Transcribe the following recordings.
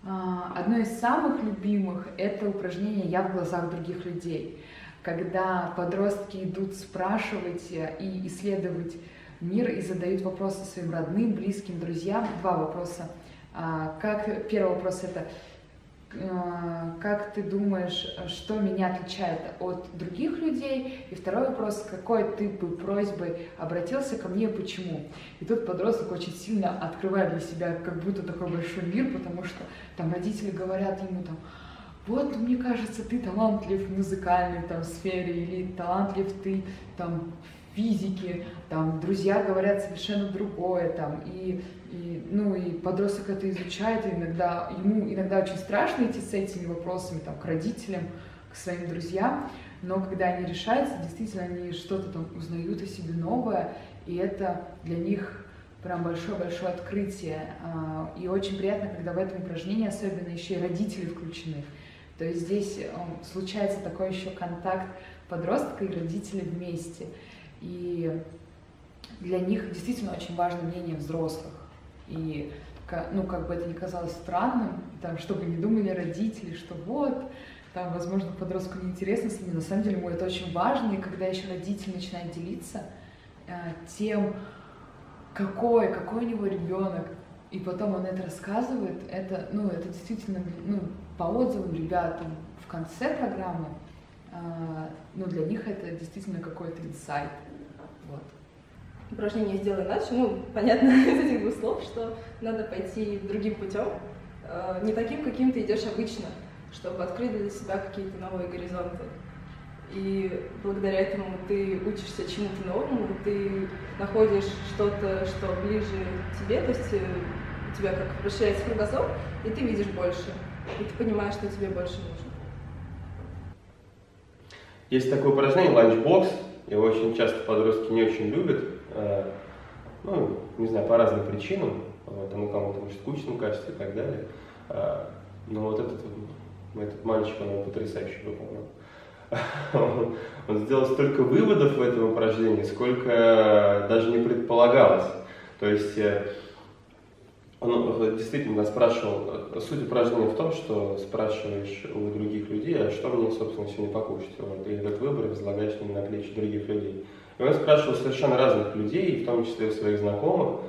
Одно из самых любимых – это упражнение «Я в глазах других людей», когда подростки идут спрашивать и исследовать мир и задают вопросы своим родным, близким, друзьям. Два вопроса. Первый вопрос – это как ты думаешь, что меня отличает от других людей? И второй вопрос, с какой ты бы просьбой обратился ко мне, почему? И тут подросток очень сильно открывает для себя как будто такой большой мир, потому что там родители говорят ему там: вот, мне кажется, ты талантлив в музыкальной там сфере, или талантлив ты там в физике, там друзья говорят совершенно другое, там, и подросток это изучает, и ему иногда очень страшно идти с этими вопросами там, к родителям, к своим друзьям, но когда они решаются, действительно они что-то там узнают о себе новое, и это для них прям большое-большое открытие. И очень приятно, когда в этом упражнении особенно еще и родители включены. То есть здесь случается такой еще контакт подростка и родителей вместе. И для них действительно очень важно мнение взрослых. И как бы это ни казалось странным, там, чтобы не думали родители, что вот, там, возможно, подростку неинтересно с ними, на самом деле ему это очень важно, и когда еще родитель начинает делиться тем, какой у него ребенок, и потом он это рассказывает, это действительно, по отзывам ребят в конце программы, для них это действительно какой-то инсайт. Вот. Упражнение «Сделай иначе», понятно из этих двух слов, что надо пойти другим путем, не таким, каким ты идешь обычно, чтобы открыть для себя какие-то новые горизонты. И благодаря этому ты учишься чему-то новому, ты находишь что-то, что ближе к тебе, то есть у тебя как расширяется кругозор, и ты видишь больше, и ты понимаешь, что тебе больше нужно. Есть такое упражнение «Ланчбокс», его очень часто подростки не очень любят, не знаю, по разным причинам, оно кому-то может скучно кажется и так далее, но вот этот мальчик, он его потрясающе выполнил. Он сделал столько выводов в этом упражнении, сколько даже не предполагалось. То есть он действительно спрашивал, суть упражнения в том, что спрашиваешь у других людей, а что мне, собственно, сегодня покушать. И этот выбор возлагаешь на плечи других людей. И он спрашивал совершенно разных людей, в том числе своих знакомых.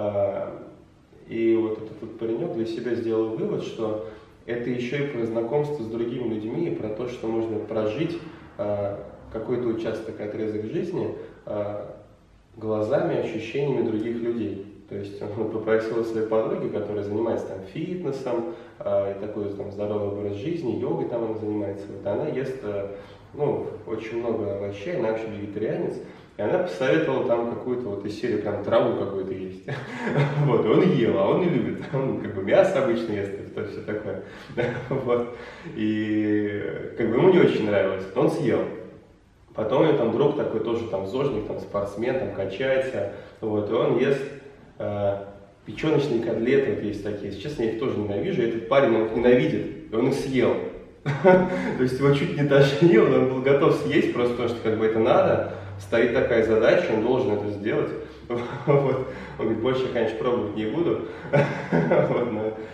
И вот этот паренек для себя сделал вывод, что это еще и про знакомство с другими людьми, и про то, что можно прожить какой-то участок, отрезок жизни глазами, ощущениями других людей. То есть он попросил своей подруги, которая занимается там фитнесом, и такой там здоровый образ жизни, йогой там она занимается. Вот она ест очень много овощей, она вообще вегетарианец. И она посоветовала там какую-то вот из серии прям траву какую-то есть. Вот, и он ел, а он не любит. Он как бы мясо обычно ест, и все такое. Вот. И как бы ему не очень нравилось, но он съел. Потом у него там друг такой тоже там зожник, там спортсмен, там качается. Вот, и он ест печеночные котлеты, вот есть такие. Если честно, я их тоже ненавижу. И этот парень, он их ненавидит, и он их съел. То есть его чуть не тошнило, он был готов съесть, просто потому что как бы это надо. Стоит такая задача, он должен это сделать. Вот. Он говорит, больше я, конечно, пробовать не буду. Вот,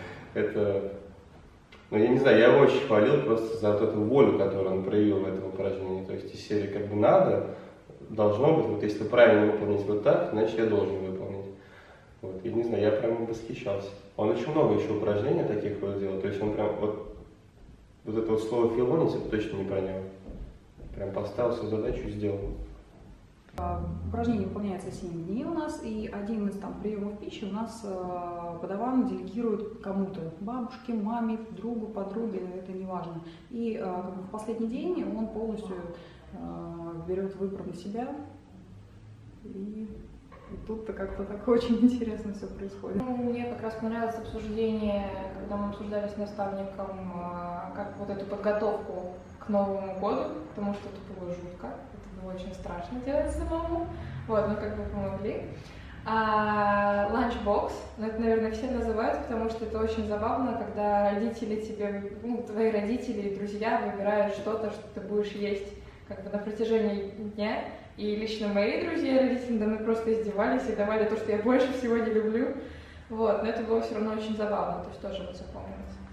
но я не знаю, я его очень хвалил просто за вот эту волю, которую он проявил в этом упражнении. То есть из серии как бы надо, должно быть, вот если правильно выполнить вот так, значит я должен выполнить. Вот. И не знаю, я прям восхищался. Он очень много еще упражнений таких вот делал. То есть он прям вот это вот слово «филонить» это точно не про него. Прям поставил свою задачу и сделал. Упражнение выполняется 7 дней у нас, и один из приемов пищи у нас подаван делегирует кому-то, бабушке, маме, другу, подруге, это не важно. И в последний день он полностью берет выбор на себя, и тут-то как-то так очень интересно все происходит. Мне как раз понравилось обсуждение, когда мы обсуждали с наставником, как вот эту подготовку к Новому году, потому что это было жутко. Очень страшно делать самому, вот, мы как бы помогли. Ланчбокс, это, наверное, все называют, потому что это очень забавно, когда родители тебе, твои родители и друзья выбирают что-то, что ты будешь есть как бы на протяжении дня. И лично мои друзья и родители надо мной просто издевались и давали то, что я больше всего не люблю. Вот, но это было все равно очень забавно, то есть тоже вот запомнилось.